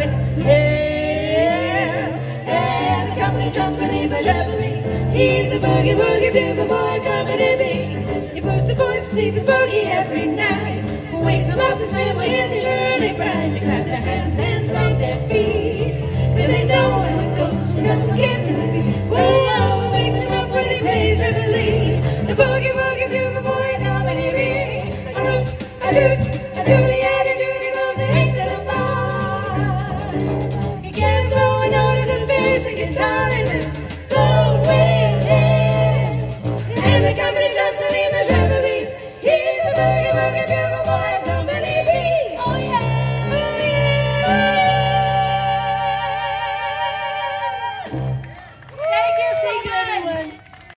with him. And the company jumps beneath the trampoline. He's the boogie woogie bugle boy coming to me. He puts the boys to see the boogie every night. Wakes them up the same way in the early brine. They clap their hands and stomp their feet, 'cause they know how it goes when someone gets to the beat. Whoa, wakes them up when he plays Reveille. The boogie woogie bugle boy coming to me. A root, a doot.